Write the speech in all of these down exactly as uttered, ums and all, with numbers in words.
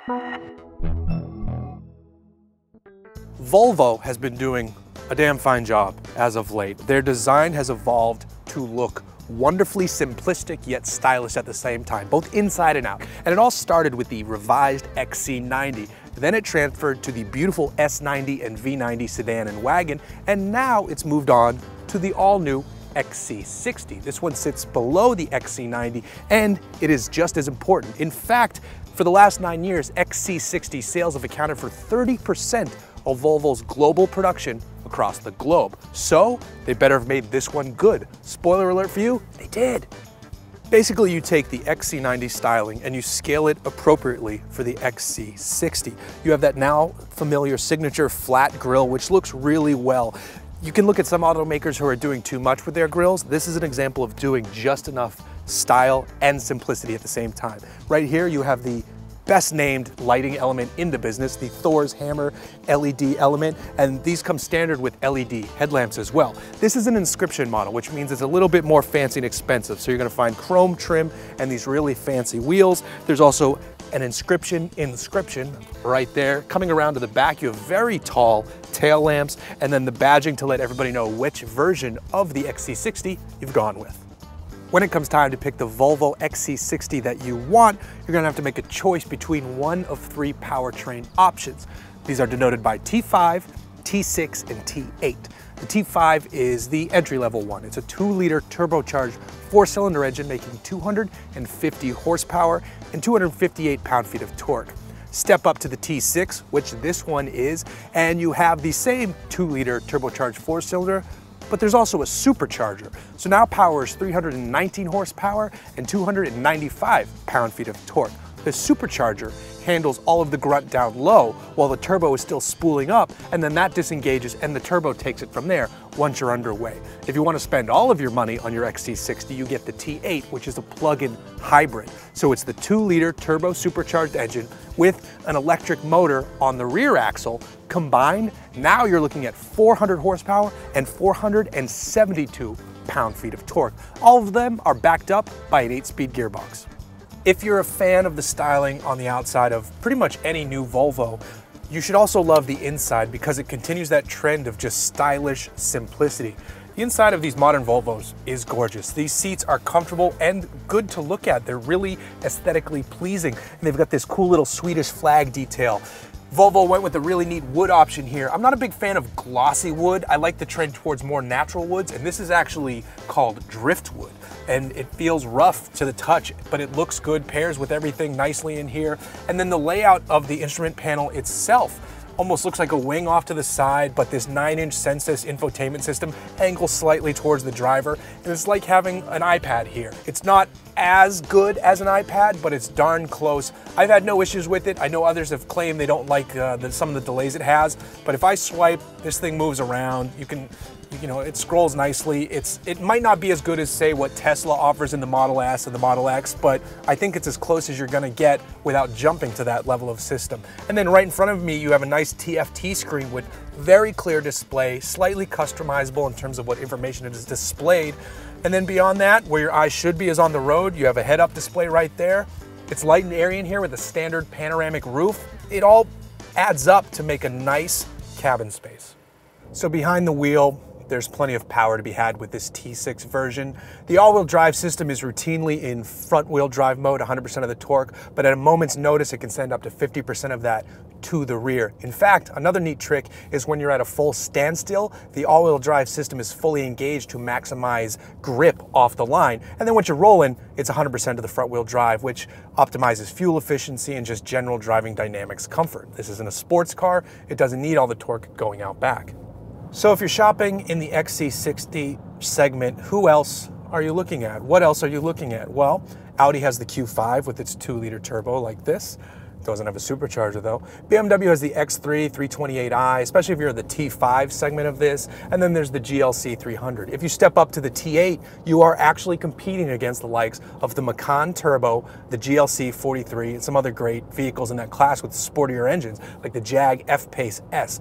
Volvo has been doing a damn fine job as of late. Their design has evolved to look wonderfully simplistic yet stylish at the same time, both inside and out. And it all started with the revised X C ninety. Then it transferred to the beautiful S ninety and V ninety sedan and wagon, and now it's moved on to the all-new X C sixty. This one sits below the X C ninety, and it is just as important. In fact, for the last nine years, X C sixty sales have accounted for thirty percent of Volvo's global production across the globe. So they better have made this one good. Spoiler alert for you, they did. Basically, you take the X C ninety styling and you scale it appropriately for the X C sixty. You have that now familiar signature flat grille, which looks really well. You can look at some automakers who are doing too much with their grills. This is an example of doing just enough style and simplicity at the same time. Right here, you have the best named lighting element in the business, the Thor's Hammer L E D element, and these come standard with L E D headlamps as well. This is an Inscription model, which means it's a little bit more fancy and expensive. So you're gonna find chrome trim and these really fancy wheels. There's also an Inscription Inscription right there. Coming around to the back, you have very tall tail lamps, and then the badging to let everybody know which version of the X C sixty you've gone with. When it comes time to pick the Volvo X C sixty that you want, you're gonna have to make a choice between one of three powertrain options. These are denoted by T five, T six, and T eight. The T five is the entry-level one. It's a two liter turbocharged four-cylinder engine making two hundred fifty horsepower and two hundred fifty-eight pound-feet of torque. Step up to the T six, which this one is, and you have the same two liter turbocharged four-cylinder, but there's also a supercharger. So now powers three hundred nineteen horsepower and two hundred ninety-five pound-feet of torque. The supercharger handles all of the grunt down low while the turbo is still spooling up, and then that disengages and the turbo takes it from there once you're underway. If you want to spend all of your money on your X C sixty, you get the T eight, which is a plug-in hybrid. So it's the two liter turbo supercharged engine with an electric motor on the rear axle. Combined, now you're looking at four hundred horsepower and four hundred seventy-two pound-feet of torque. All of them are backed up by an eight-speed gearbox. If you're a fan of the styling on the outside of pretty much any new Volvo, you should also love the inside because it continues that trend of just stylish simplicity. The inside of these modern Volvos is gorgeous. These seats are comfortable and good to look at. They're really aesthetically pleasing, and they've got this cool little Swedish flag detail. Volvo went with a really neat wood option here. I'm not a big fan of glossy wood. I like the trend towards more natural woods, and this is actually called driftwood. And it feels rough to the touch, but it looks good, pairs with everything nicely in here. And then the layout of the instrument panel itself almost looks like a wing off to the side, but this nine inch Sensus infotainment system angles slightly towards the driver, and it's like having an iPad here. It's not as good as an iPad, but it's darn close. I've had no issues with it. I know others have claimed they don't like uh, the, some of the delays it has, but if I swipe, this thing moves around. You can, you know, it scrolls nicely. It's, it might not be as good as, say, what Tesla offers in the Model S and the Model X, but I think it's as close as you're gonna get without jumping to that level of system. And then right in front of me, you have a nice T F T screen with very clear display, slightly customizable in terms of what information it is displayed. And then beyond that, where your eyes should be is on the road. You have a head-up display right there. It's light and airy in here with a standard panoramic roof. It all adds up to make a nice cabin space. So behind the wheel, there's plenty of power to be had with this T six version. The all-wheel drive system is routinely in front-wheel drive mode, one hundred percent of the torque, but at a moment's notice, it can send up to fifty percent of that to the rear. In fact, another neat trick is when you're at a full standstill, the all-wheel drive system is fully engaged to maximize grip off the line. And then once you're rolling, it's one hundred percent of the front-wheel drive, which optimizes fuel efficiency and just general driving dynamics comfort. This isn't a sports car. It doesn't need all the torque going out back. So if you're shopping in the X C sixty segment, who else are you looking at? What else are you looking at? Well, Audi has the Q five with its two liter turbo like this. Doesn't have a supercharger though. B M W has the X three three twenty-eight i, especially if you're in the T five segment of this. And then there's the G L C three hundred. If you step up to the T eight, you are actually competing against the likes of the Macan Turbo, the G L C forty-three, and some other great vehicles in that class with sportier engines like the Jag F-Pace S.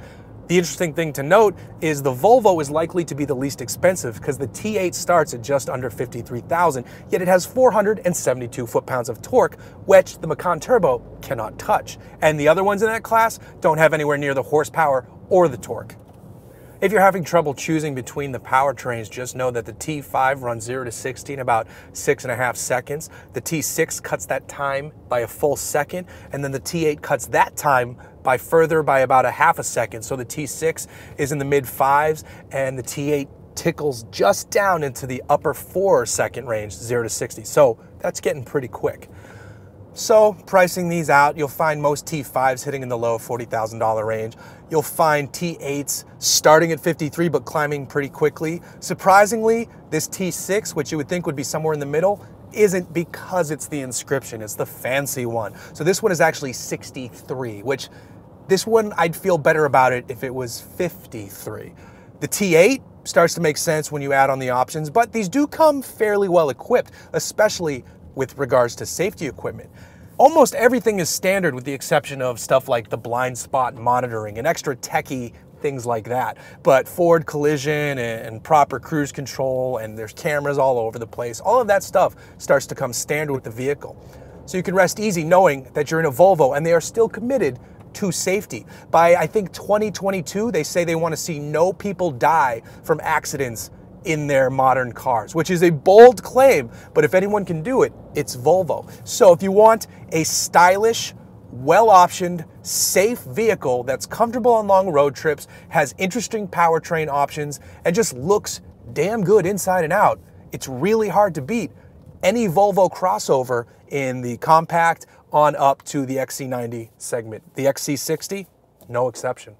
The interesting thing to note is the Volvo is likely to be the least expensive because the T eight starts at just under fifty-three thousand, yet it has four hundred seventy-two foot-pounds of torque, which the Macan Turbo cannot touch. And the other ones in that class don't have anywhere near the horsepower or the torque. If you're having trouble choosing between the powertrains, just know that the T five runs zero to sixty in about six and a half seconds. The T six cuts that time by a full second, and then the T eight cuts that time by further by about a half a second. So the T six is in the mid fives, and the T eight tickles just down into the upper four second range, zero to sixty. So that's getting pretty quick. So pricing these out, you'll find most T fives hitting in the low forty thousand dollar range. You'll find T eights starting at fifty-three but climbing pretty quickly. Surprisingly, this T six, which you would think would be somewhere in the middle, isn't, because it's the Inscription. It's the fancy one. So this one is actually sixty-three, which this one I'd feel better about it if it was fifty-three. The T eight starts to make sense when you add on the options, but these do come fairly well equipped, especially with regards to safety equipment. Almost everything is standard with the exception of stuff like the blind spot monitoring and extra techie things like that. But forward collision and proper cruise control, and there's cameras all over the place, all of that stuff starts to come standard with the vehicle. So you can rest easy knowing that you're in a Volvo and they are still committed to safety. By, I think, twenty twenty-two, they say they want to see no people die from accidents in their modern cars, which is a bold claim, but if anyone can do it, it's Volvo. So if you want a stylish, well-optioned, safe vehicle that's comfortable on long road trips, has interesting powertrain options, and just looks damn good inside and out, it's really hard to beat any Volvo crossover in the compact on up to the X C ninety segment. The X C sixty, no exception.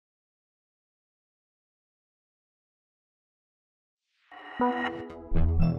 Thank you.